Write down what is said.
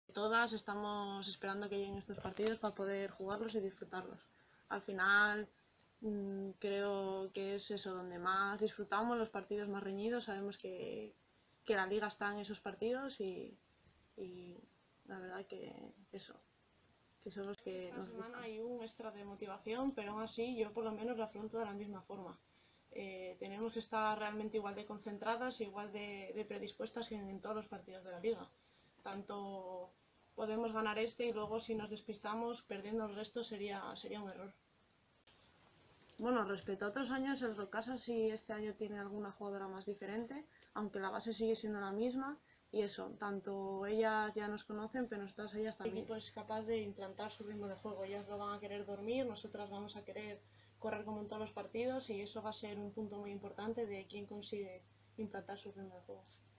Todas estamos esperando que lleguen estos partidos para poder jugarlos y disfrutarlos. Al final creo que es eso donde más disfrutamos, los partidos más reñidos. Sabemos que la liga está en esos partidos y la verdad que son los que nos gustan. Esta semana hay un extra de motivación, pero aún así yo por lo menos lo afronto de la misma forma. Tenemos que estar realmente igual de concentradas, igual de predispuestas en todos los partidos de la liga. Tanto podemos ganar este y luego si nos despistamos perdiendo el resto sería un error. Bueno, respecto a otros años, el Rocasa sí este año tiene alguna jugadora más diferente, aunque la base sigue siendo la misma. Y eso, tanto ellas ya nos conocen, pero nosotras ellas también. El equipo es capaz de implantar su ritmo de juego. Ellas lo van a querer dormir, nosotras vamos a querer correr como en todos los partidos y eso va a ser un punto muy importante de quién consigue implantar su ritmo de juego.